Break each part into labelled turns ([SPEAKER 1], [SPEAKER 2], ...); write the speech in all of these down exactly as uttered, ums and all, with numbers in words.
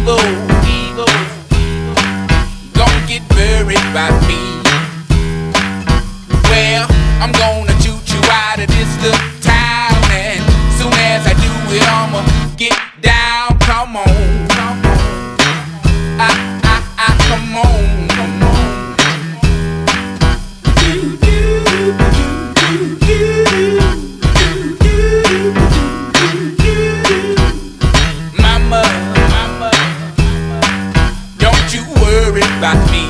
[SPEAKER 1] ego, ego, don't get worried about me. Well, I'm gonna shoot you out of this little town, and soon as I do it, I'ma get down. Come on, come on, I, I, I, come on, come on. Mama, mama, don't you worry about me.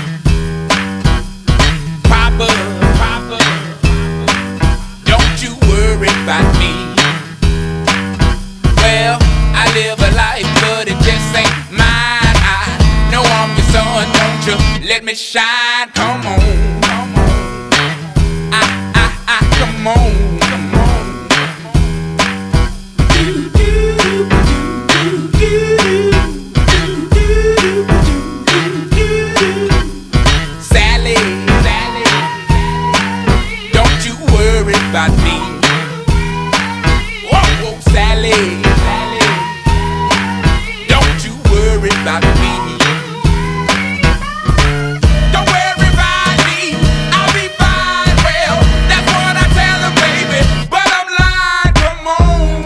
[SPEAKER 1] Papa, papa, don't you worry about me. Well, I live a life, but it just ain't mine. I know I'm your son, don't you let me shine. Come on, come on, I, I, I, come on, come on. Sally, Sally, don't you worry about me. Whoa, whoa, Sally, Sally, don't you worry about me. Don't worry about me, I'll be fine. Well, that's what I tell her, baby, but I'm lying. Come on,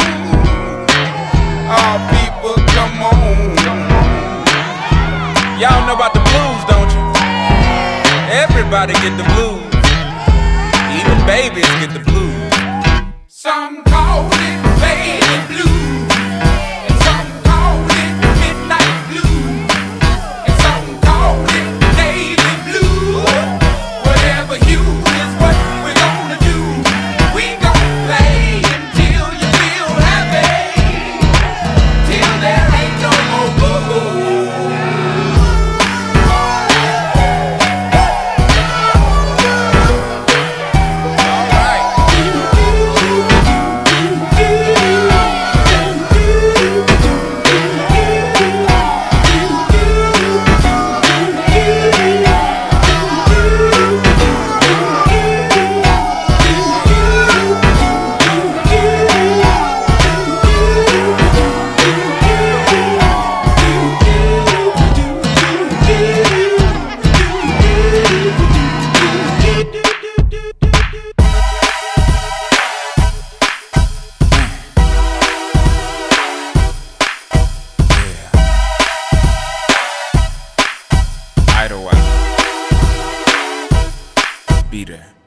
[SPEAKER 1] oh people, come on, come on. Y'all know about the blues, don't you? Everybody get the blues, even babies get the blues. Some call it baby blue, and some call it midnight blue, and some call it navy blue. Whatever hue is what we're gonna do. We gon' play until you feel happy, till there ain't no more boo-boo. Idlewild. Be there.